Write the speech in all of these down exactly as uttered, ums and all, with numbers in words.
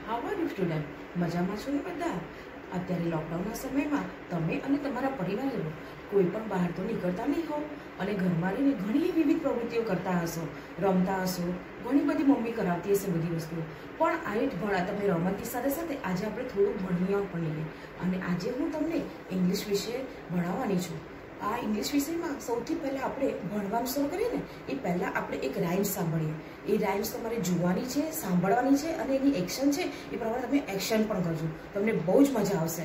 How are you student? મજામાં છો ને બધા? અત્યારે લોકડાઉનના સમયમાં તમે અને તમારા પરિવારજનો કોઈ પણ બહાર તો નીકળતા નહીં હો અને ઘરમાં રહીને ઘણી વિવિધ પ્રવૃત્તિઓ કરતા હશો, રમતા હશો, ઘણી બધી મમ્મી કરાવતી હશે બધી વસ્તુઓ. પણ આ જ ભણા તમે રમતની સાથે સાથે આજે આપણે થોડું ભણીએ પણ લઈએ. અને આજે હું તમને ઇંગ્લિશ વિશે ભણાવવાની છું. આ ઇંગ્લિશ વિષયમાં સૌથી પહેલાં આપણે ભણવાનું શરૂ કરીએ ને એ પહેલાં આપણે એક રાઇમ્સ સાંભળીએ. એ રાઇમ્સ તમારે જોવાની છે, સાંભળવાની છે અને એની એક્શન છે એ પ્રમાણે તમે એક્શન પણ કરજો. તમને બહુ જ મજા આવશે.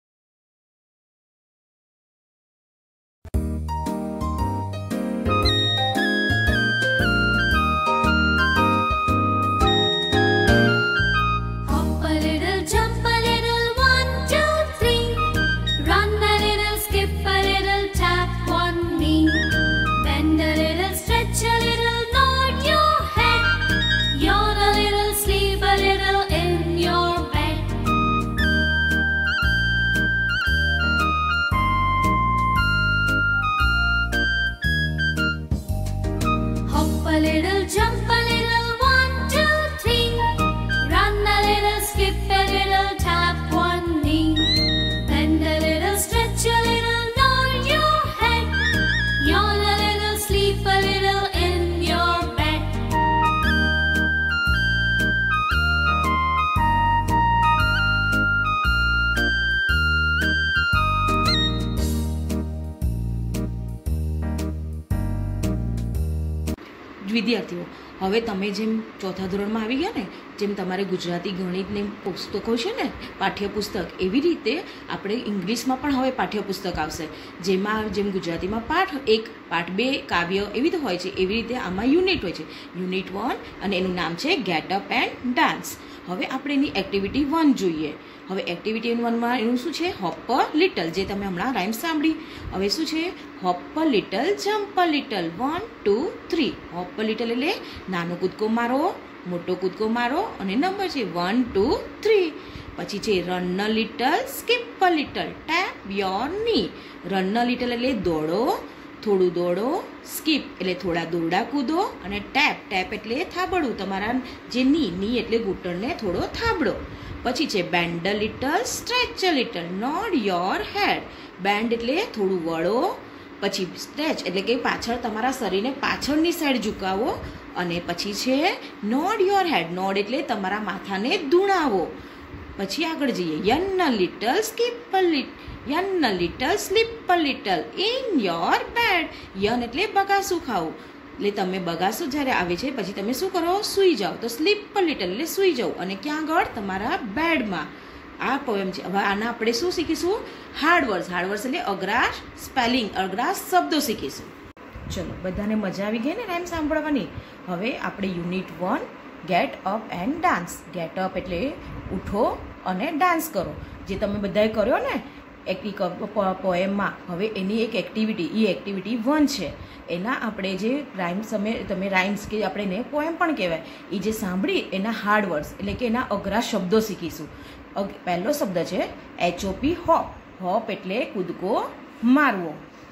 વિદ્યાર્થીઓ, હવે તમે જેમ ચોથા ધોરણમાં આવી ગયા ને, જેમ તમારે ગુજરાતી ગણિતની પુસ્તકો છે ને પાઠ્યપુસ્તક, એવી રીતે આપણે ઇંગ્લિશમાં પણ હવે પાઠ્યપુસ્તક આવશે. જેમાં જેમ ગુજરાતીમાં પાઠ એક, પાઠ બે, કાવ્ય એવી રીતે હોય છે, એવી રીતે આમાં યુનિટ હોય છે. યુનિટ વન અને એનું નામ છે ગેટ અપ એન્ડ ડાન્સ. હવે આપણે એની એક્ટિવિટી વન જોઈએ. હવે એક્ટિવિટી વનમાં એનું શું છે? હોપ અ લિટલ, જે તમે હમણાં રાઇમ સાંભળી. હવે શું છે? Hop a little, jump a little, one two three. Hop a little એટલે નાનો કૂદકો મારો, મોટો કૂદકો મારો અને નંબર છે વન ટુ થ્રી. પછી છે run a little, skip a little, tap your knee. Run a little એટલે દોડો, થોડું દોડો, સ્કીપ એટલે થોડા દોરડા કૂદો અને ટેપ, ટેપ એટલે થાબડવું, તમારા જે ની, ની એટલે ઘૂંટણને થોડો થાબડો. પછી છે bend a little, stretch a little, nod your head. Bend એટલે થોડું વળો, પછી સ્ટ્રેચ એટલે કે પાછળ તમારા શરીરને પાછળની સાઈડ ઝુકાવો અને પછી છે નોડ યોર હેડ. નોડ એટલે તમારા માથાને ધૂણાવો. પછી આગળ જઈએ. Yawn a little, skip a little, yawn a little, sleep a little, in your bed. Yawn એટલે બગાસું ખાવું, એટલે તમે બગાસું જ્યારે આવે છે પછી તમે શું કરો? સૂઈ જાઓ. તો સ્લીપ અ લિટલ એટલે સૂઈ જાઓ. અને ક્યાં આગળ? તમારા બેડમાં. આ પોએમ છે. હવે આના આપણે શું શીખીશું? Hard words. હાર્ડ વર્ડ્સ એટલે અઘરા સ્પેલિંગ, અઘરા શબ્દો શીખીશું. ચલો, બધાને મજા આવી ગઈ ને રાઇમ સાંભળવાની? હવે આપણે unit one get up and dance. Get up એટલે ઉઠો અને ડાન્સ કરો, જે તમે બધાએ કર્યો ને પોએમમાં. હવે એની એક એક્ટિવિટી, એ એક્ટિવિટી વન છે. એના આપણે જે રાઇમ સમય તમે રાઇમ્સ કે આપણે એને પોએમ પણ કહેવાય, એ જે સાંભળી એના હાર્ડ વર્ડ્સ એટલે કે એના અઘરા શબ્દો શીખીશું. પહેલો શબ્દ છે એચઓપી, હોપ. હોપ એટલે કૂદકો મારવો.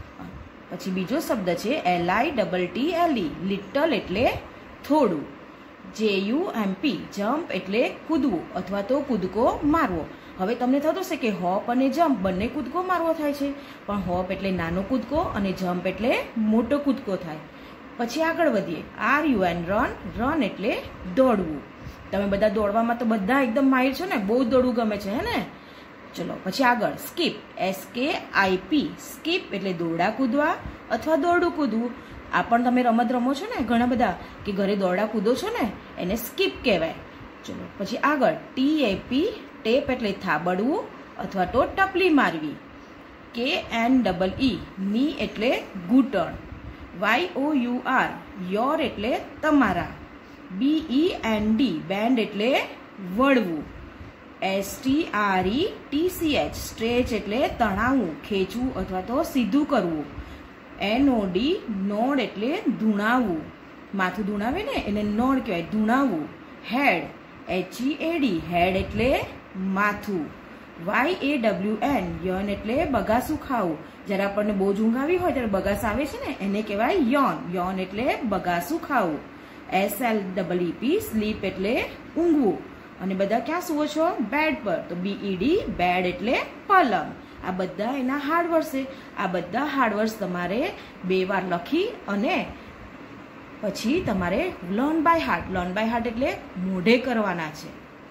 પછી બીજો શબ્દ છે L I double T L E, little એટલે થોડું. જે યુ એમ પી, જમ્પ એટલે કૂદવું અથવા તો કૂદકો મારવો. હવે તમને થતું હશે કે હોપ અને જમ્પ બંને કૂદકો મારવો થાય છે, પણ હોપ એટલે નાનો કૂદકો અને જમ્પ એટલે મોટો કૂદકો થાય. પછી આગળ વધીએ. R U N run, run એટલે દોડવું. તમે બધા દોડવામાં તો બધા એકદમ માહિર છો ને, બહુ દોડવું ગમે છે હે ને? ચલો પછી આગળ. સ્કીપ, એસ કે આઈ પી, સ્કીપ એટલે દોરડા કૂદવા અથવા દોરડું કૂદવું. આ પણ તમે રમત રમો છો ને ઘણા બધા, કે ઘરે દોરડા કૂદો છો ને, એને સ્કીપ કહેવાય. ચલો પછી આગળ. ટી એ પી, ટેપ એટલે થાબડવું અથવા તો ટપલી મારવી. કે એન ડબલ ઈ, ની એટલે ઘૂંટણ. Y O U R, your એટલે તમારા. B E N D, bend એટલે વળવું. S T R E T C H, stretch એટલે તણાવવું, ખેંચવું અથવા તો સીધું કરવું. એન ઓ ડી, નોડ એટલે ધૂણાવવું, માથું ધૂણાવે ને એને નોડ કહેવાય, ધૂણાવવું. હેડ, એચ ઈ એ ડી, હેડ એટલે માથું. Y A W N, yawn એટલે બગાસું ખાવું. જ્યારે આપણને બહુ ઊંઘ આવી હોય ત્યારે બગાસ આવે છે ને, એને કહેવાય યોન. યોન એટલે બગાસું ખાવું. S L double E P, sleep એટલે ઊંઘવું. અને બધા ક્યાં સુવો છો? બેડ પર. તો બી ઈ ડી બેડ એટલે પલંગ. આ બધા એના હાર્ડવર્ડ છે. આ બધા હાર્ડવર્ડ તમારે બે વાર લખી અને પછી તમારે learn by heart. Learn by heart એટલે મોઢે કરવાના છે.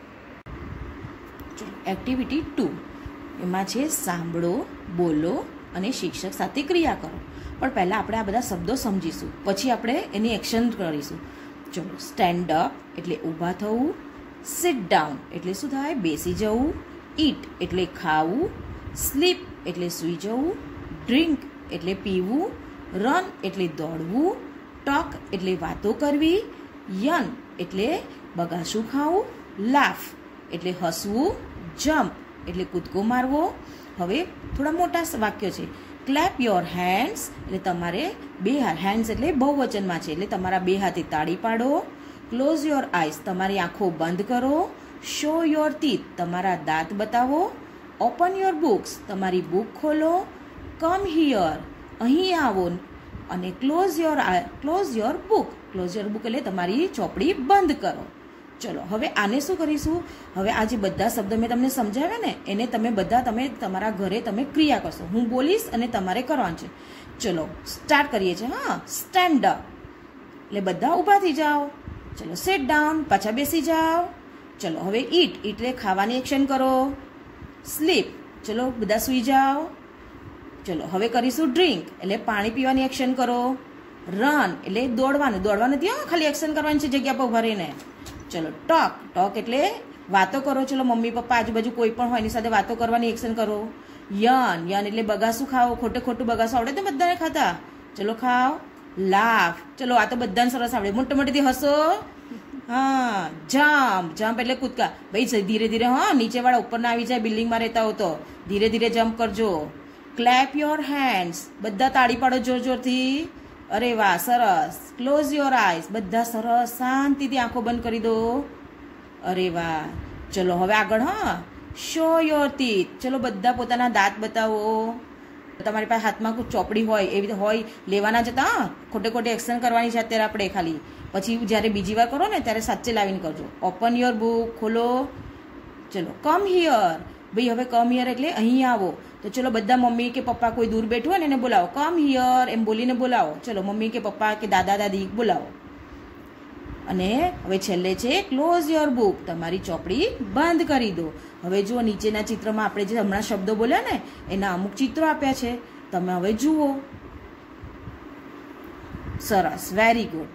એક્ટિવિટી ટુ એમાં છે સાંભળો, બોલો અને શિક્ષક સાથે ક્રિયા કરો. પણ પહેલાં આપણે આ બધા શબ્દો સમજીશું, પછી આપણે એની એક્શન કરીશું. ચલો, સ્ટેન્ડ અપ એટલે ઊભા થવું, સિટ ડાઉન એટલે શું થાય? બેસી જવું, ઈટ એટલે ખાવું, સ્લીપ એટલે સૂઈ જવું, ડ્રિંક એટલે પીવું, રન એટલે દોડવું, ટોક એટલે વાતો કરવી, યન એટલે બગાસું ખાવું, લાફ એટલે હસવું, જમ્પ એટલે કૂદકો મારવો. હવે થોડા મોટા વાક્યો છે. ક્લેપ યોર હેન્ડ્સ એટલે તમારે બે હાથ, હેન્ડ્સ એટલે બહુવચનમાં છે એટલે તમારા બે હાથે તાળી પાડો. ક્લોઝ યોર આઈસ તમારી આંખો બંધ કરો. શો યોર ટીથ તમારા દાંત બતાવો. ઓપન યોર બુક્સ તમારી બુક ખોલો. કમ હિયર અહીં આવો. અને close your close your book close your book એટલે તમારી ચોપડી બંધ કરો. ચલો, હવે આને શું કરીશું? હવે આ જે બધા શબ્દો મેં તમને સમજાવ્યા ને એને તમે બધા તમે તમારા ઘરે તમે ક્રિયા કરશો. હું બોલીશ અને તમારે કરવાનું છે. ચલો સ્ટાર્ટ કરીએ છીએ. હા, સ્ટેન્ડ અપ એટલે બધા ઊભા થઈ જાઓ. ચલો, સિટ ડાઉન પાછા બેસી જાઓ. ચલો, હવે ઈટ એટલે ખાવાની એક્શન કરો. સ્લીપ ચલો બધા સૂઈ જાઓ. ચલો, હવે કરીશું ડ્રિંક એટલે પાણી પીવાની એક્શન કરો. રન એટલે દોડવાનું. દોડવાનું ત્યાં ખાલી એક્શન કરવાની છે જગ્યા પર ઉભા રહીને. ચલો, ટોક ટોક એટલે વાતો કરો. ચલો, મમ્મી પપ્પા આજુબાજુ કોઈ પણ હોય એની સાથે વાતો કરવાની એક્શન કરો. યન યન એટલે બગાસું ખાઓ. ખોટે ખોટું બગાસું આવડે તો બધાને ખાતા. ચલો ખાઓ. લાફ ચલો આ તો બધાને સરસ આવડે. મોટે મોટેથી હસો. હા. જમ્પ જમ્પ એટલે કૂદકા. ભાઈ ધીરે ધીરે, હા, નીચેવાળા ઉપર ના આવી જાય. બિલ્ડિંગમાં રહેતા હો તો ધીરે ધીરે જમ્પ કરજો. ક્લેપ યોર હેન્ડ્સ બધા તાળી પાડો જોર જોરથી. અરે વાહ, સરસ. ક્લોઝ યોર આઈસ બધા સરસ શાંતિથી આંખો બંધ કરી દો. અરે વાહ. ચલો હવે આગળ. હા, શો યોર ટીથ ચલો બધા પોતાના દાંત બતાવો. તમારી પાસે હાથમાં કોઈ ચોપડી હોય એવી રીતે હોય લેવાના જતા. હા, ખોટે ખોટે એક્શન કરવાની છે અત્યારે આપણે ખાલી. પછી જ્યારે બીજી વાર કરો ને ત્યારે સાચે લાવીને કરજો. ઓપન યોર બુક ખોલો. ચલો, કમ હિયર ભાઈ હવે કમ હિયર એટલે અહીં આવો. તો ચલો બધા મમ્મી કે પપ્પા કોઈ દૂર બેઠું હોય ને એને બોલાવો. કમ હિયર એમ બોલીને બોલાવો. ચલો, મમ્મી કે પપ્પા કે દાદા દાદી બોલાવો. અને હવે છેલ્લે છે ક્લોઝ યોર બુક તમારી ચોપડી બંધ કરી દો. હવે જુઓ નીચેના ચિત્રમાં આપણે જે હમણાં શબ્દો બોલ્યા ને એના અમુક ચિત્રો આપ્યા છે. તમે હવે જુઓ. સરસ, વેરી ગુડ.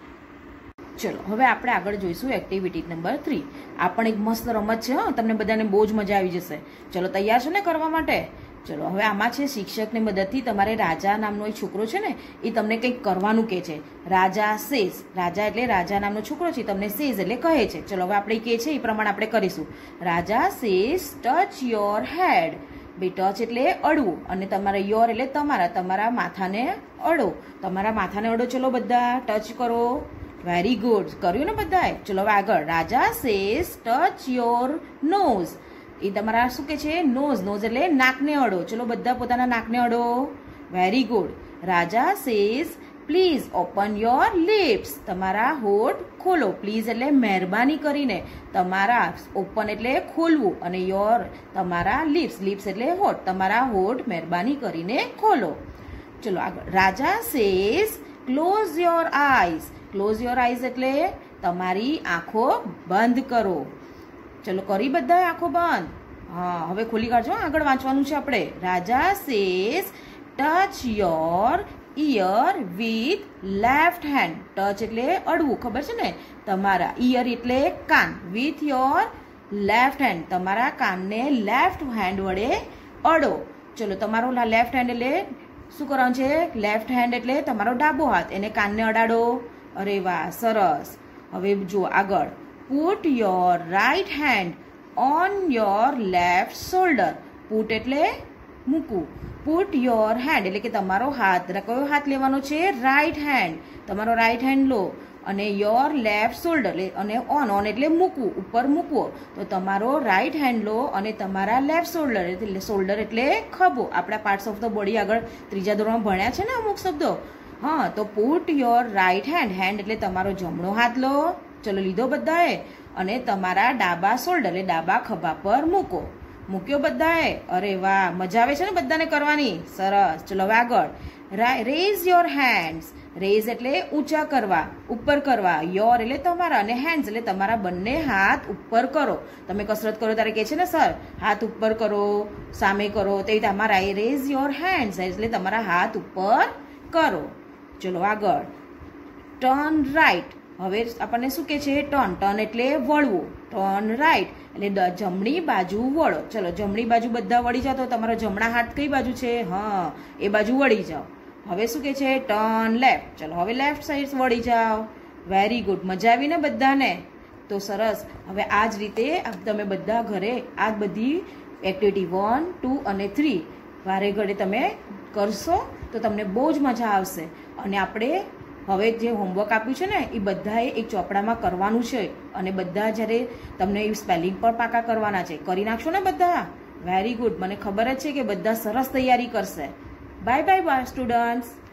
ચલો હવે આપણે આગળ જોઈશું એક્ટિવિટી નંબર થ્રી. આ પણ એક મસ્ત રમત છે. હા, તમને બધાને બહુ જ મજા આવી જશે. ચલો, તૈયાર છો ને કરવા માટે? ચલો, હવે આમાં છે શિક્ષકની મદદથી તમારે રાજા નામનો એક છોકરો છે ને એ તમને કંઈક કરવાનું કહે છે. રાજા સેઝ રાજા એટલે રાજા નામનો છોકરો છે તમને સેઝ એટલે કહે છે. ચલો હવે આપણે કહે છે એ પ્રમાણે આપણે કરીશું. Raja says touch your head. ભાઈ ટચ એટલે અડવું અને તમારા યોર એટલે તમારા તમારા માથાને અડો. તમારા માથાને અડો. ચલો બધા ટચ કરો. Very good. કર્યું ને બધાએ? ચલો હવે આગળ. રાજા સેઝ ટચ યોર નોઝ. એ તમારા શું કે છે? નોઝ. નોઝ એટલે નાકને અડો. ચલો બધા પોતાના નાકને અડો. Very good. Raja says please open your lips. તમારા હોઠ ખોલો. પ્લીઝ એટલે મહેરબાની કરીને. તમારા ઓપન એટલે ખોલવું અને યોર તમારા લિપ્સ. લિપ્સ એટલે હોઠ. તમારા હોઠ મહેરબાની કરીને ખોલો. ચલો આગળ. રાજા says close your eyes. Close your eyes એટલે તમારી આંખો બંધ કરો. ચલો કરી બધા આંખો બંધ. હા, હવે ખોલી કાઢજો. આગળ વાંચવાનું છે આપણે. Raja says touch your ear with left hand. Touch એટલે અડવું, ખબર છે ને? તમારા ઇયર એટલે કાન. વિથ યોર લેફ્ટ હેન્ડ તમારા કાનને લેફ્ટ હેન્ડ વડે અડો. ચલો તમારો લેફ્ટ હેન્ડ એટલે શું કરવાનું છે? લેફ્ટ હેન્ડ એટલે તમારો ડાબો હાથ એને કાનને અડાડો. અરે વાહ, સરસ. હવે જુઓ આગળ. Put your right hand on your left shoulder. Put એટલે મૂકવું. પુટ યોર હેન્ડ એટલે કે તમારો હાથ. કયો હાથ લેવાનો છે? Right hand. તમારો રાઈટ હેન્ડ લો અને યોર લેફ્ટ શોલ્ડર અને ઓન. ઓન એટલે મૂકવું, ઉપર મૂકવો. તો તમારો રાઈટ હેન્ડ લો અને તમારા લેફ્ટ શોલ્ડર એટલે શોલ્ડર એટલે ખભો. આપણા પાર્ટ્સ ઓફ ધ બોડી આગળ ત્રીજા ધોરણમાં ભણ્યા છે ને અમુક શબ્દો. હા, તો put your right hand. Hand એટલે તમારો જમણો હાથ લો ચલો લીધો બધાએ અને તમારા ડાબા શોલ્ડર એટલે ડાબા ખભા પર મૂકો. મૂક્યો બધાએ? અરે વાહ, મજા આવે છે ને બધાને કરવાની? સરસ. ચલો હવે આગળ. Rays your hands. રેઝ એટલે ઊંચા કરવા, ઉપર કરવા. યોર એટલે તમારા અને હેન્ડ્સ એટલે તમારા બંને હાથ ઉપર કરો. તમે કસરત કરો ત્યારે કહે છે ને સર હાથ ઉપર કરો, સામે કરો, તે તમારા રેઝ યોર હેન્ડ્સ એટલે તમારા હાથ ઉપર કરો. ચલો આગળ. Turn right. હવે આપણને શું કે છે? ટર્ન. ટર્ન એટલે વળવું. ટર્ન રાઈટ એટલે જમણી બાજુ વળો. ચલો જમણી બાજુ બધા વળી જાઓ તો તમારો જમણા હાથ કઈ બાજુ છે? હા, એ બાજુ વળી જાઓ. હવે શું કે છે? Turn left. ચલો હવે લેફ્ટ સાઈડ વળી જાઓ. Very good. મજા આવી ને બધાને? તો સરસ. હવે આ જ રીતે તમે બધા ઘરે આ બધી એક્ટિવિટી વન ટુ અને થ્રી વારે ઘડે તમે કરશો તો તમને બહુ જ મજા આવશે. અને આપણે હવે જે હોમવર્ક આપ્યું છે ને એ બધાએ એક ચોપડામાં કરવાનું છે અને બધા જ્યારે તમને સ્પેલિંગ પણ પાકા કરવાના છે. કરી નાખશો ને બધા? Very good. મને ખબર જ છે કે બધા સરસ તૈયારી કરશે. Bye bye bye students.